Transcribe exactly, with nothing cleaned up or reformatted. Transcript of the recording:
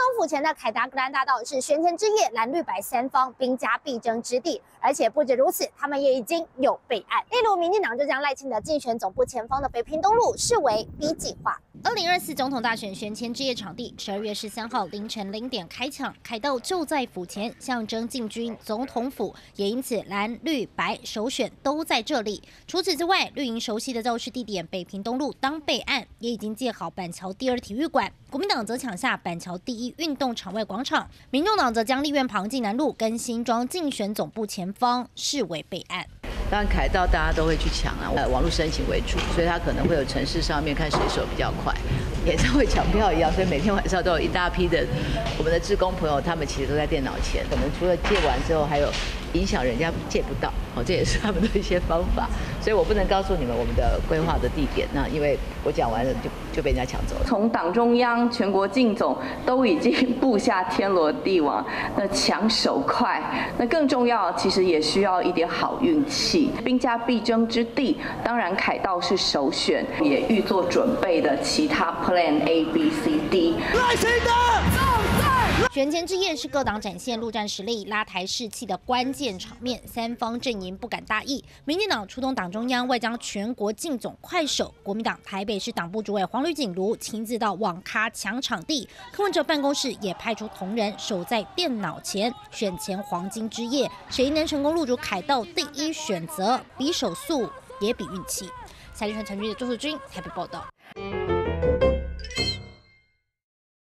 府前的凯达格兰大道是选前之夜蓝绿白三方兵家必争之地，而且不止如此，他们也已经有备案。例如，民进党就将赖清德竞选总部前方的北平东路视为 B 计划。 二零二四总统大选选前之夜场地，十二月十三号凌晨零点开抢，凯道就在府前，象征进军总统府，也因此蓝绿白首选都在这里。除此之外，绿营熟悉的造势地点北平东路当备案，也已经建好板桥第二体育馆。国民党则抢下板桥第一运动场外广场，民众党则将立院旁进南路跟新庄竞选总部前方视为备案。 当然，凯道大家都会去抢啊，呃，网络申请为主，所以它可能会有城市上面看谁手比较快，演唱会抢票一样，所以每天晚上都有一大批的我们的志工朋友，他们其实都在电脑前，可能除了借完之后，还有影响人家借不到，哦，这也是他们的一些方法，所以我不能告诉你们我们的规划的地点，那因为我讲完了就就被人家抢走了。 从党中央、全国竞总都已经布下天罗地网，那抢手快，那更重要，其实也需要一点好运气。 兵家必争之地，当然凯道是首选，也预做准备的其他 Plan A、B、C、D。赖清德选前之夜是各党展现陆战实力、拉抬士气的关键场面，三方阵营不敢大意。民进党出动党中央，外将全国竞总快手；国民党台北市党部主委黄吕锦如亲自到网咖抢场地，柯文哲办公室也派出同仁守在电脑前。选前黄金之夜，谁能成功入主凯道第一选择？比手速也比运气。蔡立川、陈俊的周世军台北报道。